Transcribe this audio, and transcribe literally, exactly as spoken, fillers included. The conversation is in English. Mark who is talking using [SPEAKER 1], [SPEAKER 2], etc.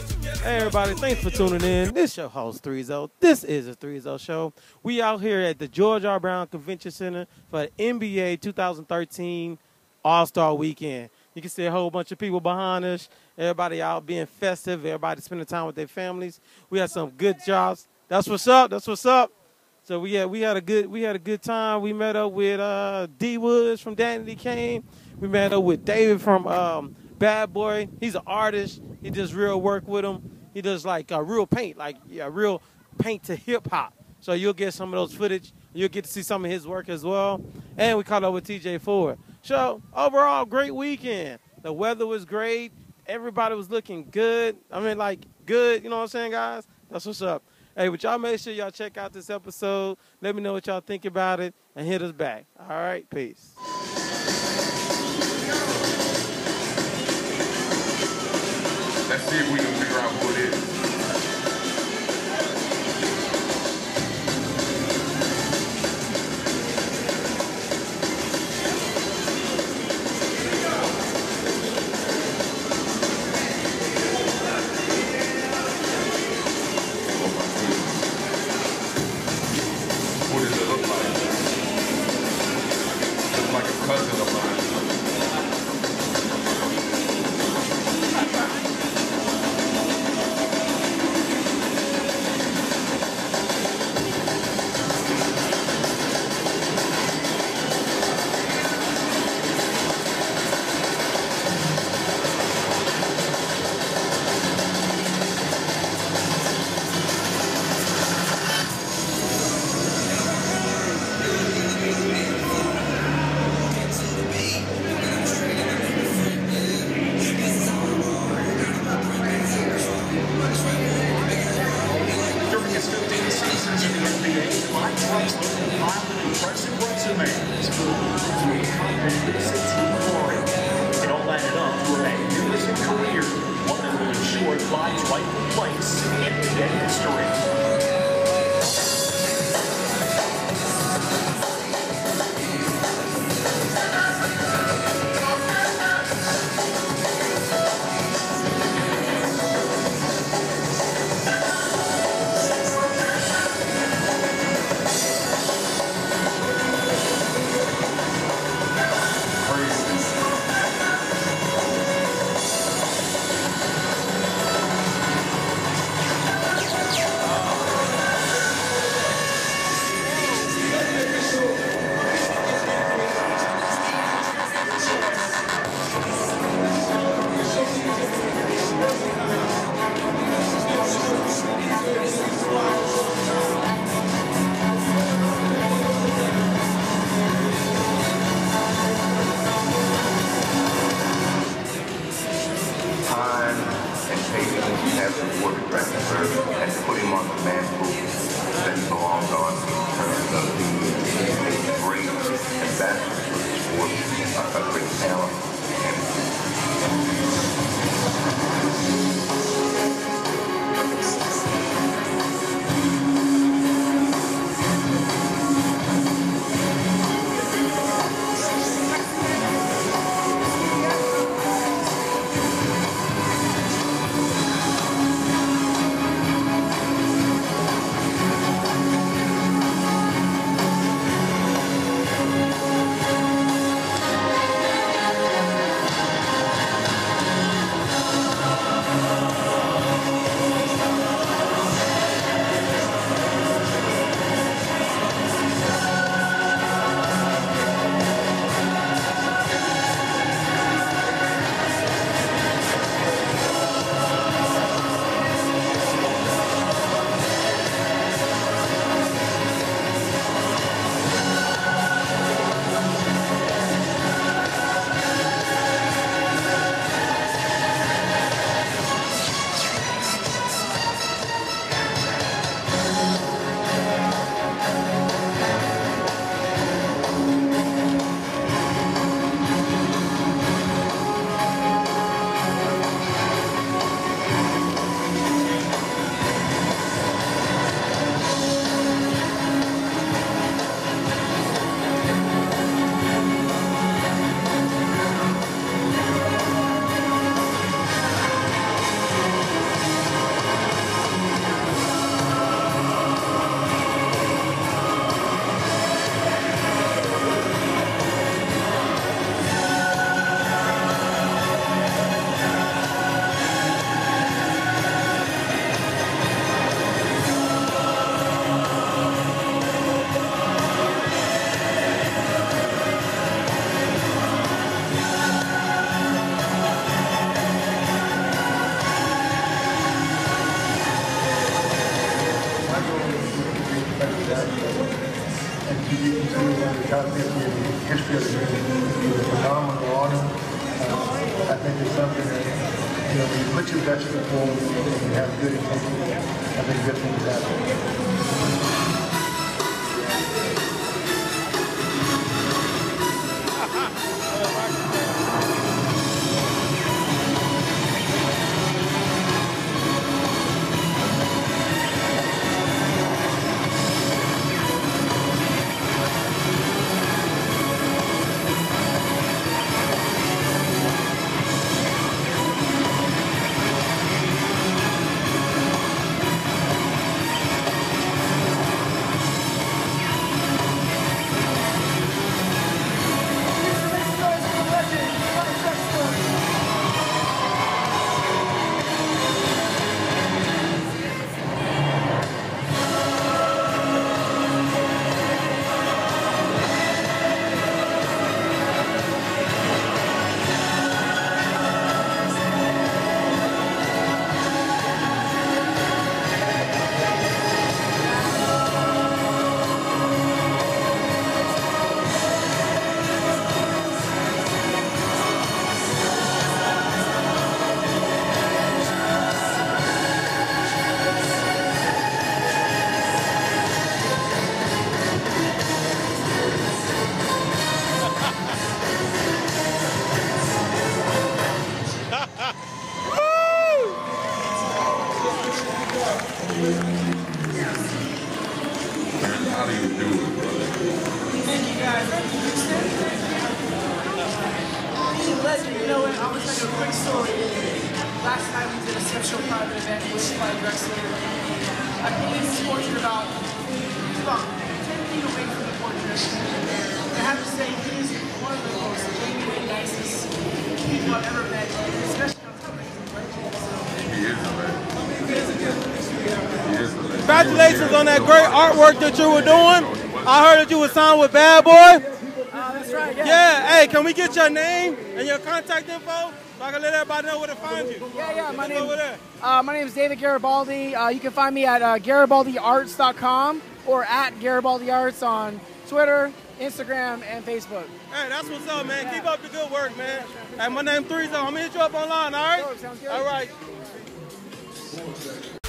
[SPEAKER 1] Hey everybody, thanks for tuning in. This is your host three oh. This is a three oh show. We out here at the George R. Brown Convention Center for the N B A twenty thirteen AllStar Weekend. You can see a whole bunch of people behind us. Everybody out being festive. Everybody spending time with their families. We had some good jobs. That's what's up. That's what's up. So we had we had a good we had a good time. We met up with uh, D Woods from Danny Kane. We met up with David from um, Bad Boy. He's an artist. He does real work with him. He does like uh, real paint, like yeah, real paint to hip hop. So you'll get some of those footage. You'll get to see some of his work as well. And we caught up with T J Ford. So overall, great weekend. The weather was great. Everybody was looking good. I mean, like good. You know what I'm saying, guys? That's what's up. Hey, but y'all make sure y'all check out this episode. Let me know what y'all think about it and hit us back. All right, peace.
[SPEAKER 2] Let's see if we can figure out who it is. What does it look like? Looks like a cousin of mine. During his fifteenth season in the N B A, Clyde Drexler compiled an impressive resume to It all added up to a magnificent career, one that will ensure Clyde's rightful place in N B A history. Have supported Drexler and put him on the mantle that he belongs on in terms of being a great ambassador for the sport, a great talent.
[SPEAKER 3] you can see one of the top fifty in the history of the game. He's a phenomenal honor. Uh, I think it's something that, you know, when you put your best foot forward and you have good intentions, I think good things happen.
[SPEAKER 4] How do you do it, brother?
[SPEAKER 5] Thank you guys. Legend, you know what? I want to tell you a quick story. Last night we did a special private event with Clyde Drexler. I painted this portrait about, he's about ten feet away from the portrait. I have to say, he is one of the most genuine, nicest people I've ever met, especially on top of his legend.
[SPEAKER 4] He is a legend. He is a legend.
[SPEAKER 1] Congratulations on that great artwork that you were doing. I heard that you were signed with Bad Boy.
[SPEAKER 5] Uh, that's right, yeah.
[SPEAKER 1] Yeah, hey, can we get your name and your contact info so I can let everybody know where to find you?
[SPEAKER 5] Yeah, yeah, my
[SPEAKER 1] Let's
[SPEAKER 5] name,
[SPEAKER 1] go over there.
[SPEAKER 5] uh, my name is David Garibaldi. Uh, you can find me at uh, Garibaldi Arts dot com or at Garibaldi Arts on Twitter, Instagram, and Facebook.
[SPEAKER 1] Hey, that's what's up, man. Keep up the good work, man. Hey, my name's Threezo. I'm going to hit you up online, all right?
[SPEAKER 5] Sure, sounds good.
[SPEAKER 1] All right.